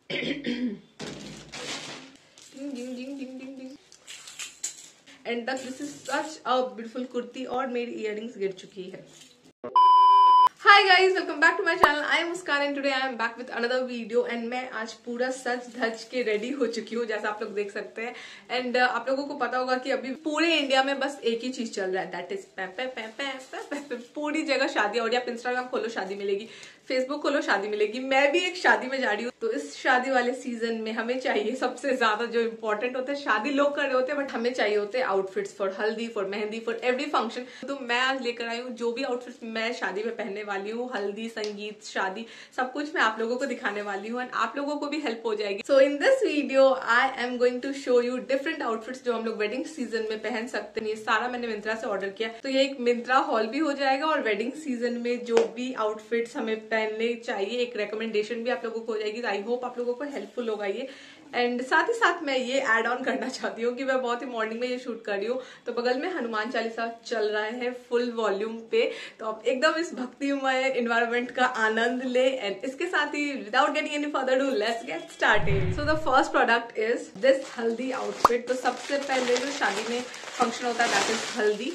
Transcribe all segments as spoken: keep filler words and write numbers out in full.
And तक this is such a beautiful kurti और मेरी इयररिंग्स गिर चुकी है। Hi guys, welcome back to my channel. I am Muskan and today I am back with another video. And मैं आज पूरा सच धज के रेडी हो चुकी हूँ, जैसा आप लोग देख सकते हैं। एंड uh, आप लोगों को पता होगा कि अभी पूरे इंडिया में बस एक ही चीज चल रहा है, दैट इज पे पे पे पे पे पे। पूरी जगह शादी। और आप इंस्टाग्राम खोलो शादी मिलेगी, फेसबुक खोलो शादी मिलेगी। मैं भी एक शादी में जा रही हूँ, तो इस शादी वाले सीजन में हमें चाहिए सबसे ज्यादा जो इम्पोर्टेंट होते हैं, शादी लोग कर रहे होते हैं बट हमें चाहिए होते हैं outfits for Haldi, for Mehndi, for every function. तो मैं आज लेकर आई हूँ जो भी आउटफिट्स मैं शादी में पहनने वाली हूँ, हल्दी, संगीत, शादी, सब कुछ मैं आप लोगों को दिखाने वाली हूँ एंड आप लोगों को भी हेल्प हो जाएगी। So in this video I am going to show you different outfits जो हम लोग वेडिंग सीजन में पहन सकते हैं। ये सारा मैंने मिंत्रा से ऑर्डर किया, तो ये एक मिंत्रा हॉल भी हो जाएगा और वेडिंग सीजन में जो भी आउटफिट्स हमें पहनने चाहिए एक रिकमेंडेशन भी आप लोगों को हो जाएगी। आई होप आप लोगों को हेल्पफुल होगा ये। एंड साथ ही साथ मैं ये एड ऑन करना चाहती हूँ कि मैं बहुत ही मॉर्निंग में ये शूट कर रही हूँ, तो बगल में हनुमान चालीसा चल रहा है फुल वॉल्यूम पे, तो आप एकदम इस भक्तिमय एनवायरनमेंट का आनंद ले। एंड इसके साथ ही without getting any further do, let's get started. So the first product is this Haldi outfit. तो सबसे पहले जो शादी में फंक्शन होता है that is Haldi.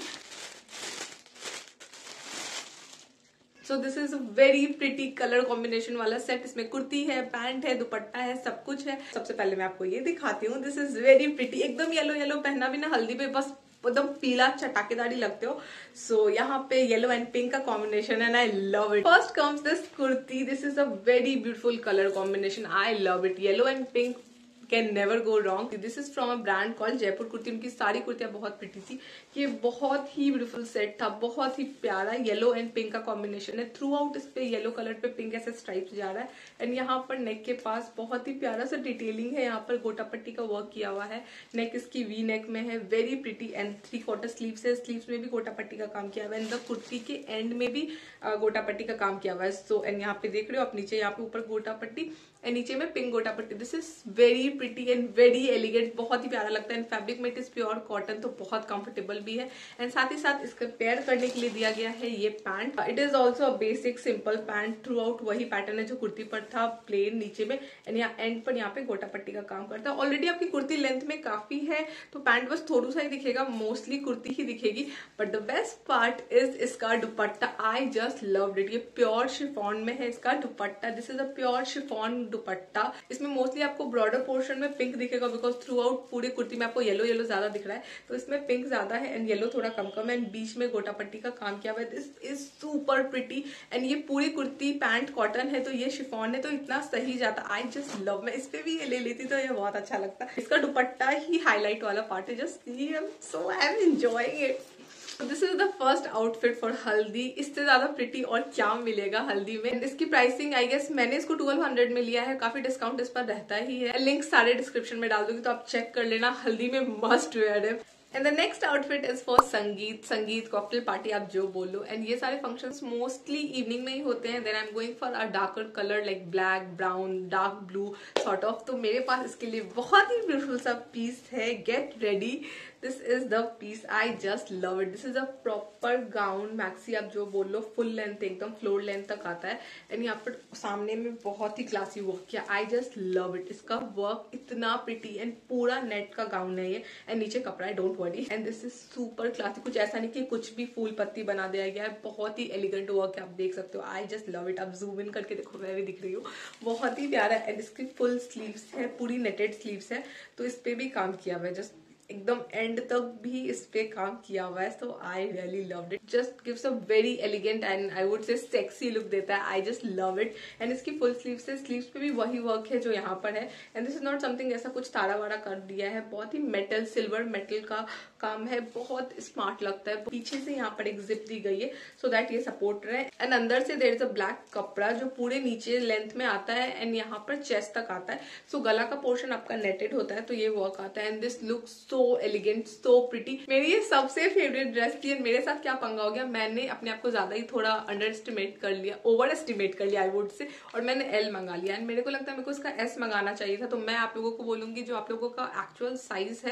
So this is very pretty colour combination वाला सेट। इसमें कुर्ती है, पैंट है, दुपट्टा है, सब कुछ है। सबसे पहले मैं आपको ये दिखाती हूँ। दिस इज वेरी प्रिटी, एकदम येलो येलो पहना भी ना हल्दी पे बस एकदम पीला चटाकेदारी लगते हो। सो so, यहाँ पे येलो एंड पिंक का कॉम्बिनेशन है and I love it. First comes this kurti. This is a very beautiful colour combination, I love it. Yellow and pink can never go wrong. This is from a brand called Jaipur Kurti. उनकी सारी कुर्तियां बहुत pretty थी। ये बहुत ही beautiful set था, बहुत ही प्यारा येलो एंड पिंक का कॉम्बिनेशन है। थ्रू आउट इस पे येलो कलर पे पिंक ऐसे स्ट्राइप्स जा रहा है एंड यहाँ पर नेक के पास बहुत ही प्यारा सा डिटेलिंग है। यहाँ पर गोटा पट्टी का वर्क किया हुआ है। नेक इसकी वी नेक में है, very pretty. And three quarter sleeves है, स्लीव्स में भी गोटा पट्टी का काम किया हुआ है एंड द कुर्ती के एंड में भी गोटा पट्टी का काम किया हुआ है। सो एंड यहाँ पे देख रहे हो आप, नीचे यहाँ पे ऊपर गोटा पट्टी एंड नीचे में पिंक गोटा पट्टी। This is very pretty and very elegant, बहुत ही प्यारा लगता है। एंड फैब्रिक में इट इज प्योर कॉटन, तो बहुत कंफर्टेबल भी है। एंड साथ ही साथ इसका पेयर करने के लिए दिया गया है ये pant. It is also a basic simple pant. Throughout वही पैटर्न है जो कुर्ती पर था, प्लेन नीचे में एंड यहाँ एंड पर यहाँ पे गोटा पट्टी का काम करता है। ऑलरेडी आपकी कुर्ती लेंथ में काफी है, तो पैंट बस थोड़ा सा ही दिखेगा, मोस्टली कुर्ती ही दिखेगी। But the best part is इसका dupatta. I just loved it. ये प्योर शिफॉन में है इसका dupatta. This is a pure chiffon dupatta. इसमें मोस्टली आपको ब्रॉडर पोर्शन में पिंक दिखेगा बिकॉज थ्रू आउट पूरी कुर्ती में आपको येलो येलो ज्यादा दिख रहा है, तो इसमें पिंक ज्यादा है एंड येलो थोड़ा कम कम है। एंड बीच में गोटा पट्टी का काम किया हुआ है। This is super pretty. And ये पूरी कुर्ती पैंट कॉटन है, तो ये शिफॉन है, तो इतना सही जाता। I just love. मैं इस पे भी ये ले लेती तो ये बहुत अच्छा लगता। इसका दुपट्टा ही हाईलाइट वाला पार्ट है। Just so I am enjoying it. This is the first outfit for haldi. इससे ज्यादा प्रिटी और क्या मिलेगा हल्दी में। इसकी प्राइसिंग आई गेस मैंने इसको ट्वेल्व हंड्रेड में लिया है। काफी डिस्काउंट इस पर रहता ही है। लिंक सारे डिस्क्रिप्शन में डाल दूंगी, तो आप चेक कर लेना। हल्दी में मस्ट वेयर है। And the next outfit is for sangeet, sangeet cocktail party, आप जो बोलो। एंड ये सारे फंक्शंस मोस्टली इवनिंग में ही होते हैं। Then I am going for a darker colour like black, brown, dark blue sort of. तो मेरे पास इसके लिए बहुत ही ब्यूटीफुल सा पीस है। Get ready, this is the piece. I just love it. This is a proper gown, maxi, आप जो बोलो, फुल लेंथ, एकदम फ्लोर लेंथ तक आता है। एंड यहाँ पर सामने में बहुत ही क्लासी वर्क किया। I just love it. इसका वर्क इतना प्रिटी एंड पूरा नेट का गाउन है ये। एंड नीचे कपड़ा है, don't worry. And this is super classy. कुछ ऐसा नहीं कि कुछ भी फूल पत्ती बना दिया गया है, बहुत ही एलिगेंट वर्क है, आप देख सकते हो। I just love it. आप जूम इन करके देखो, मैं भी दिख रही हूँ, बहुत ही प्यारा। एंड इसकी फुल स्लीव्स है, पूरी नेटेड स्लीव्स है, तो इस पे भी काम किया हुआ है। जस्ट एकदम एंड तक भी इस पे काम किया हुआ है। So I really loved it. Just gives a very elegant and I would say sexy look देता है। I just love it. And इसकी फुल स्लीव्स है, स्लीव्स पे भी वही वर्क है जो यहाँ पर है। And this is not something ऐसा कुछ तारा वारा कर दिया है, बहुत ही मेटल, सिल्वर मेटल का काम है, बहुत स्मार्ट लगता है। पीछे से यहाँ पर एक जिप दी गई है सो दैट ये सपोर्ट रहे। एंड अंदर से देयर इज अ ब्लैक कपड़ा जो पूरे नीचे लेंथ में आता है एंड यहाँ पर चेस्ट तक आता है। सो so, गला का पोर्शन आपका नेटेड होता है, तो ये वर्क आता है। And this look so elegant, so pretty. मेरी ये सबसे फेवरेट ड्रेस थी। मेरे साथ क्या पंगा हो गया, मैंने अपने आप को ज्यादा ही थोड़ा अंडर एस्टिमेट कर लिया, ओवर एस्टिमेट कर लिया आई वुड से, और मैंने एल मंगा लिया। एंड मेरे को लगता है मेरे को इसका एस मंगाना चाहिए था। तो मैं आप लोगों को बोलूंगी जो आप लोगों का एक्चुअल साइज है,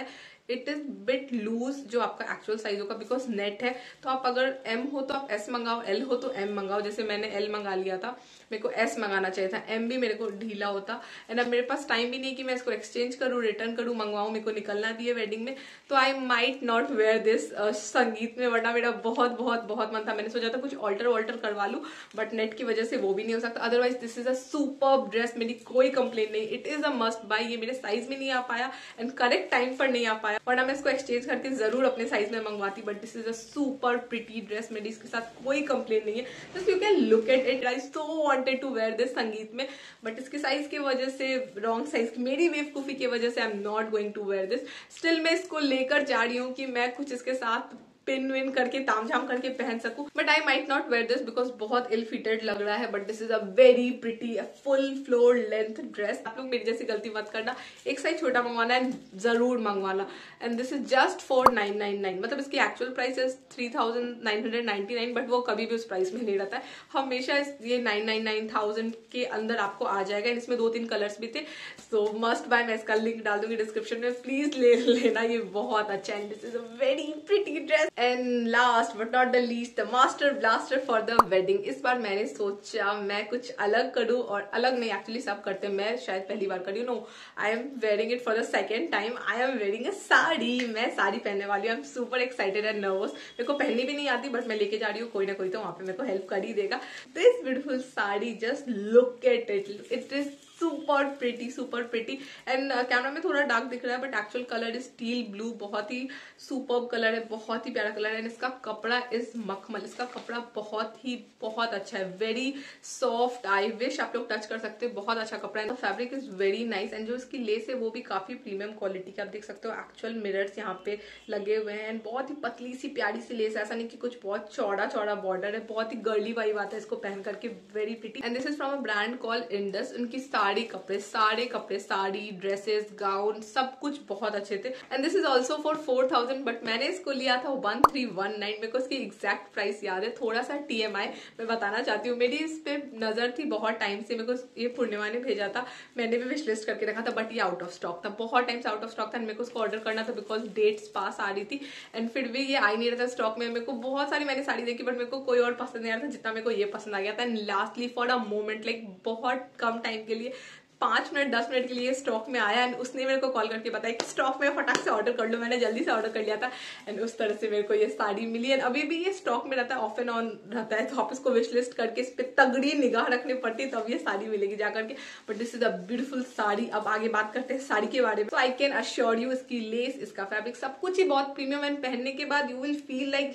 इट इज बिट लूज जो आपका एक्चुअल साइज होगा, बिकॉज नेट है। तो आप अगर एम हो तो आप एस मंगाओ, एल हो तो एम मंगाओ। जैसे मैंने एल मंगा लिया था, मेरे को एस मंगाना चाहिए था, एम भी मेरे को ढीला होता। एंड अब मेरे पास टाइम भी नहीं कि मैं इसको एक्सचेंज करूँ, रिटर्न करूँ, मंगवाऊं, मेरे को निकलना भी है वेडिंग में। तो I might not wear this sangeet में, वरना मेरा बहुत बहुत बहुत मन था। मैंने सोचा था कुछ ऑल्टर वॉल्टर करवा लूं, बट नेट की वजह से वो भी नहीं हो सकता। Otherwise this is a superb dress, मेरी कोई कंप्लेन नहीं। It is a must buy. ये मेरे साइज में नहीं आ पाया एंड करेक्ट टाइम पर नहीं आ पाया, वरना मैं इसको एक्सचेंज करके जरूर अपने साइज में मंगवाती। But this is a super pretty dress, मेरी इसके साथ कोई कंप्लेन नहीं है। Just you can look at it. I so wanted to wear this sangeet में, बट इसके साइज की वजह से, रॉन्ग साइज की मेरी बेवकूफी की वजह से I am not going to wear this. Still मैं इसको लेकर जा रही हूँ कि मैं कुछ इसके साथ पिन विन करके तामझाम करके पहन सकूं। But I might not wear this because बहुत इल फिटेड लग रहा है। But this is a very pretty full floor length dress. आप लोग मेरी जैसी गलती मत करना, एक साइज छोटा मंगवाना है जरूर मंगवाना। And this is just four nine nine nine, मतलब इसकी actual price is three thousand nine hundred ninety nine, but वो कभी भी उस प्राइस में नहीं रहता है। हमेशा ये नाइन नाइन नाइन थाउजेंड के अंदर आपको आ जाएगा। इसमें दो तीन कलर्स भी थे, सो मस्ट बाय। मैं इसका लिंक डाल दूंगी डिस्क्रिप्शन में, प्लीज ले लेना, ये बहुत अच्छा है। This is a very pretty dress. And last but not the least, the master blaster for the wedding. इस बार मैंने सोचा मैं कुछ अलग करूं, और अलग नहीं, एक्चुअली सब करते हैं, मैं शायद पहली बार करी हूँ। No, I am wearing it for the second time. I am wearing a sari. मैं साड़ी पहनने वाली हूँ। I am super excited and nervous. मेरे को पहननी भी नहीं आती, बट मैं लेके जा रही हूँ, कोई ना कोई तो वहां पे मेरे को हेल्प कर ही देगा। This beautiful sari, just look at it, it is super pretty, super pretty. And camera में थोड़ा डार्क दिख रहा है, but actual colour is steel blue. बहुत ही सुपर्ब कलर है, बहुत ही प्यारा कलर है। एंड इसका कपड़ा इज मखमल। इसका कपड़ा बहुत ही बहुत अच्छा है, वेरी सॉफ्ट। आई विश आप लोग टच कर सकते हो, बहुत अच्छा कपड़ा है। Fabric is very nice. And जो इसकी लेस है वो भी काफी प्रीमियम क्वालिटी की, आप देख सकते हो। एक्चुअल मिरर्स यहाँ पे लगे हुए हैं। एंड बहुत ही पतली सी प्यारी सी लेस, ऐसा नहीं कि कुछ बहुत चौड़ा चौड़ा बॉर्डर है। बहुत ही गर्ली वाइब आता है इसको पहन करके, very pretty. And this is from a brand call Indus. उनकी साड़ी कपड़े, सारे कपड़े, साड़ी, ड्रेसेस, गाउन, सब कुछ बहुत अच्छे थे। And this is also for four thousand, but मैंने इसको लिया था वन थ्री वन नाइन। मेरे को इसकी एग्जैक्ट प्राइस याद है। थोड़ा सा टीएमआई मैं बताना चाहती हूँ, मेरी इस पे नजर थी बहुत टाइम से। मेरे को ये पूर्णिमा ने भेजा था, मैंने भी विश लिस्ट करके रखा था, बट ये आउट ऑफ स्टॉक था, बहुत टाइम से आउट ऑफ स्टॉक था। मेरे को उसको ऑर्डर करना था बिकॉज डेट्स पास आ रही थी, एंड फिर भी ये आ नहीं रहा था स्टॉक में। मेरे को बहुत सारी मैंने साड़ी देखी, बट मेरे को कोई और पसंद नहीं आ रहा था जितना मेरे को ये पसंद आ गया था। And lastly for a moment, like बहुत कम टाइम के लिए, पांच मिनट दस मिनट के लिए स्टॉक में आया। एंड उसने मेरे को कॉल करके बताया कि स्टॉक में फटाक से ऑर्डर कर लो। मैंने जल्दी से ऑर्डर कर लिया था, एंड उस तरह से मेरे को ये साड़ी मिली। एंड अभी भी ये स्टॉक में रहता है, ऑफ एंड ऑन रहता है, तो आप इसको विश लिस्ट करके इस पे तगड़ी निगाह रखनी पड़ती, तब ये साड़ी मिलेगी जाकर के। But this is a beautiful sari. अब आगे बात करते हैं साड़ी के बारे में। तो आई कैन अश्योर यू, इसकी लेस, इसका फैब्रिक, सब कुछ ही बहुत प्रीमियम। एंड पहनने के बाद you will feel like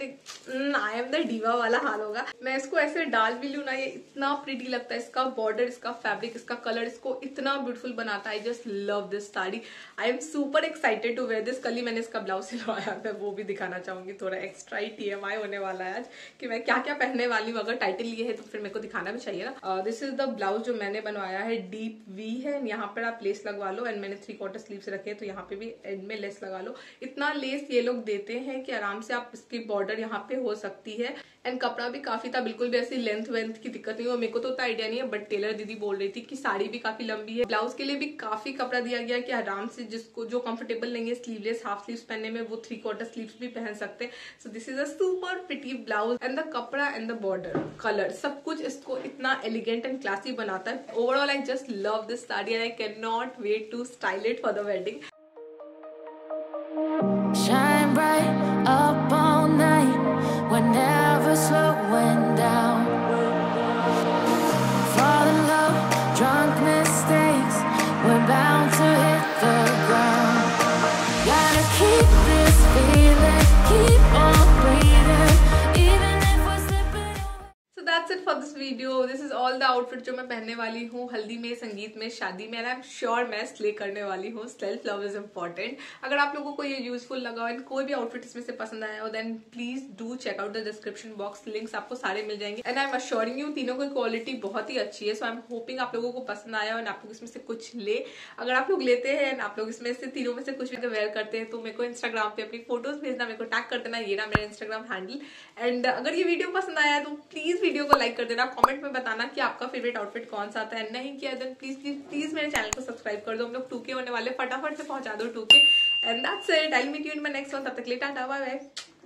I am the diva वाला हाल होगा। मैं इसको ऐसे डाल भी लूं ना, ये इतना प्रिटी लगता है। इसका बॉर्डर, इसका फैब्रिक, इसका कलर इसको इतना ब्यूटीफुल बनाता है। I just love this sari. I am super excited to wear this. कल ही मैंने इसका ब्लाउज सिलवाया, मैं वो भी दिखाना चाहूंगी। थोड़ा एक्स्ट्रा ही टीएमआई होने वाला है आज कि मैं क्या क्या पहनने वाली हूँ। अगर टाइटल ये है तो फिर मेरे को दिखाना भी चाहिए ना। दिस इज द ब्लाउज जो मैंने बनवाया है, डीप वी है। यहाँ पर आप लेस लगवा लो। एंड मैंने थ्री क्वार्टर स्लीव्स रखे हैं, तो यहाँ पे भी एंड में लेस लगा लो। इतना लेस ये लोग देते हैं कि आराम से आप इसकी बॉर्डर यहाँ पे हो सकती है। एंड कपड़ा भी काफी था, बिल्कुल भी ऐसी लेंथ वेंथ की दिक्कत नहीं हुई। मेरे को तो उतना आइडिया नहीं है, बट टेलर दीदी बोल रही थी कि साड़ी भी काफी लंबी है। ब्लाउज के लिए भी काफी कपड़ा दिया गया कि आराम से जिसको जो कंफर्टेबल नहीं है स्लीवलेस हाफ स्लीव्स पहनने में, वो थ्री क्वार्टर स्लीव्स भी पहन सकते हैं। So this is a super pretty blouse. And the कपड़ा एंड द बॉर्डर, कलर, सब कुछ इसको इतना एलिगेंट एंड क्लासी बनाता है। Overall I just love this sari and I can not wait to style it for the wedding. Shine bright up all night, we're never slowing down. Fall in love, drunk mistakes, we're bound to hit the ground. Gotta keep this feeling, keep on breathing, even if we're slipping away. So that's it for this video. This is all the outfit जो मैं पहनने वाली हूँ हल्दी में, संगीत में, शादी में। आई एम श्योर मैं स्ले करने वाली हूँ। Self love is important. अगर आप लोगों को ये यूजफुल लगा हो एंड कोई भी आउटफिट इसमें से पसंद आया हो, then please do check out the description box, links आपको सारे मिल जाएंगे। एंड आई एम अश्योरिंग यू, तीनों की क्वालिटी बहुत ही अच्छी है। सो आई एम होपिंग आप लोगों को पसंद आया हो एंड आप लोग इसमें से कुछ ले। अगर आप लोग लेते हैं एंड आप लोग इसमें से तीनों में से कुछ भी वेयर करते हैं, तो मेरे को इंस्टाग्राम पे अपनी फोटोज भेजना, मेरे को टैग कर देना, ये ना मेरा इंस्टाग्राम हैंडल। एंड अगर ये वीडियो पसंद आया तो प्लीज वीडियो को लाइक लाइक कर देना, कमेंट में बताना कि आपका फेवरेट आउटफिट कौन सा आता है। नहीं किया देन प्लीज प्लीज प्लीज मेरे चैनल को सब्सक्राइब कर दो। हम लोग टू के होने वाले, फटाफट से पहुंचा दो two K. And that's it, I will meet you in my next one. तब तक के लिए टाटा बाय बाय।